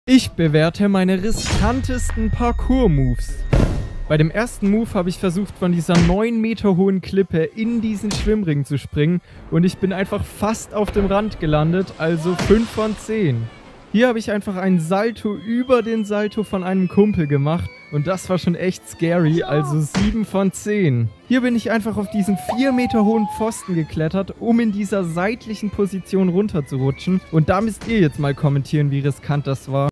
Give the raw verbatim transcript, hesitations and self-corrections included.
Ich bewerte meine riskantesten Parkour-Moves. Bei dem ersten Move habe ich versucht, von dieser neun Meter hohen Klippe in diesen Schwimmring zu springen und ich bin einfach fast auf dem Rand gelandet, also fünf von zehn. Hier habe ich einfach einen Salto über den Salto von einem Kumpel gemacht und das war schon echt scary, also sieben von zehn. Hier bin ich einfach auf diesen vier Meter hohen Pfosten geklettert, um in dieser seitlichen Position runterzurutschen und da müsst ihr jetzt mal kommentieren, wie riskant das war.